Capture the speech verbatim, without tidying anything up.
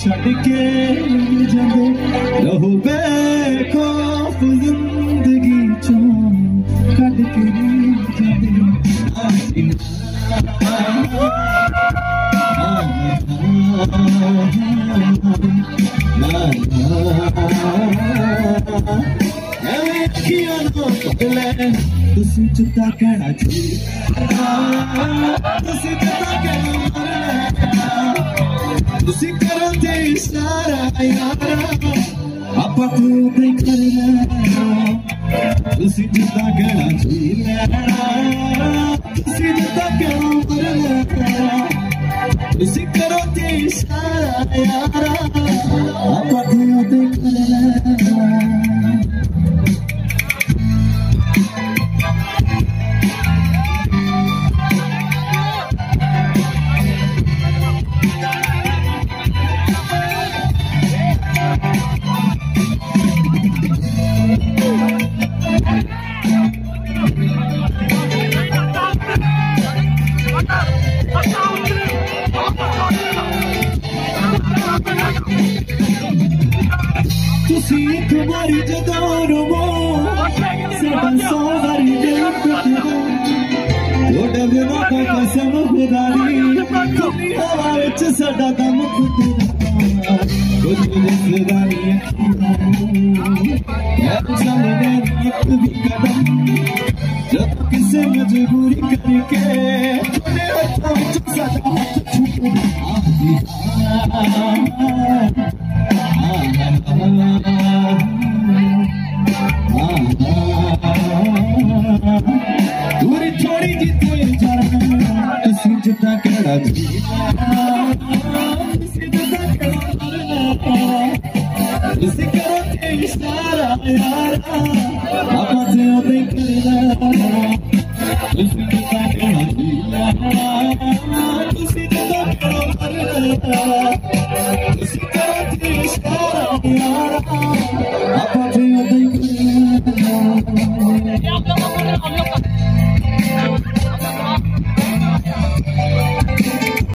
छड़ के जांदे रहो बेखौफ जिंदगी चों कट के जांदे तुसी चुता कहना तुसी चुता कहना तुसी करो ते इशारा यारा आपा तू ते करना तुसी चुता कहना तुसी चुता कहना तुसी करो ते इशारा यारा आपा तू ते करना तुसी एक बारी जदों रोवो साडा सौ बारी दिल टुटदा ओडे बिना का कसम खुदारी खुली हवा विच साडा दम घुटदा कुछ दिसदा नहीं अखियां चलदा एक भी कदम जब किसे मजबूरी करके थोड़े हथों विच साडा हाथ छुपदा दूरी थोड़ी जी तेरे जाना तुसी जितना कहना तुसी करो ते इशारा यारा आपा ते ओते करना तुसी जितना कहना